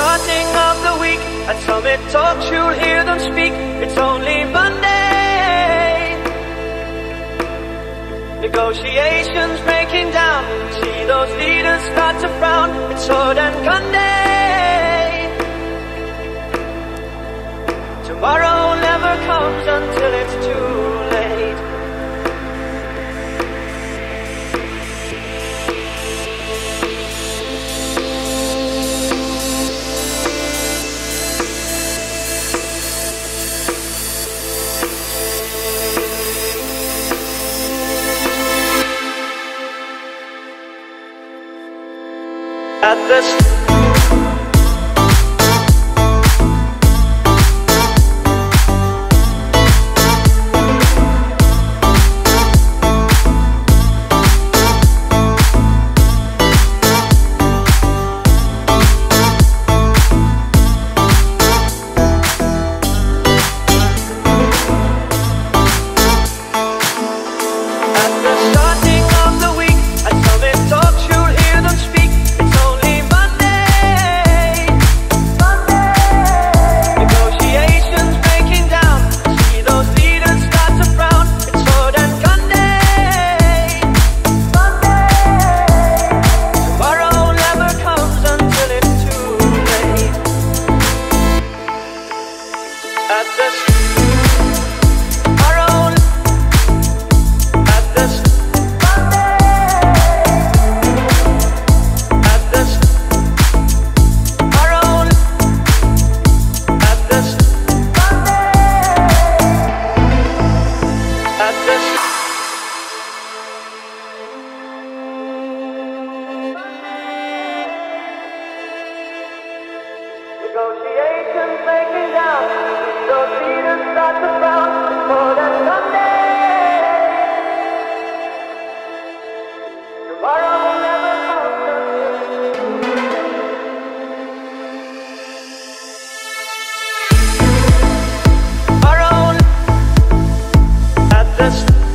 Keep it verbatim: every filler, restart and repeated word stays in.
starting of the week, at Summit Talks you'll hear them speak. It's only Monday. Negotiations breaking down, see those leaders start to frown. It's sword and gun day. Tomorrow never comes until it's too late. At this negotiations breaking down, those leaders start to frown. For that Sunday, tomorrow never comes. Tomorrow at this